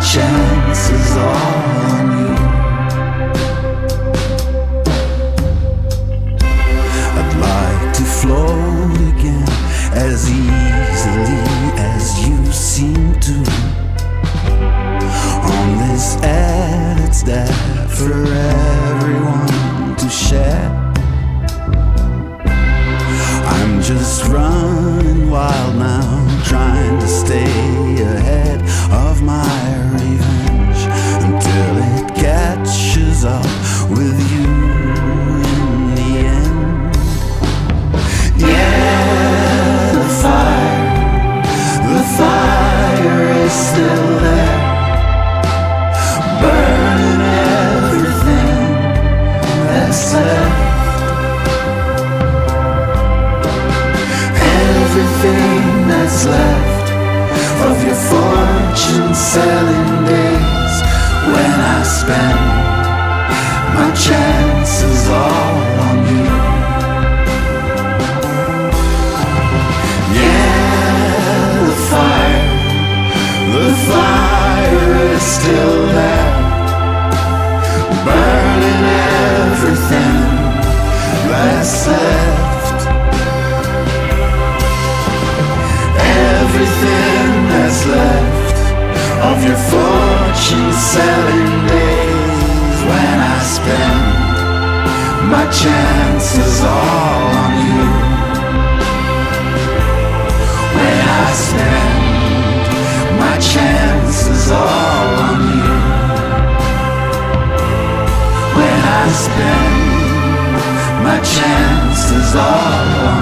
chances all on you. I'd like to float again as easily as you seem to. On this ad, it's there for everyone to share. I'm just running wild now, trying to stay ahead of my revenge until it catches up with you in the end. Yeah, the fire is still there, burning everything that's left. Everything that's left of your fortune-selling days, when I spend my chances all on you. Yeah, the fire is still there, burning everything that's left. Everything that's left of your fortune-selling days, when I spend my chances all on you. When I spend my chances all on you. When I spend my chances all on you.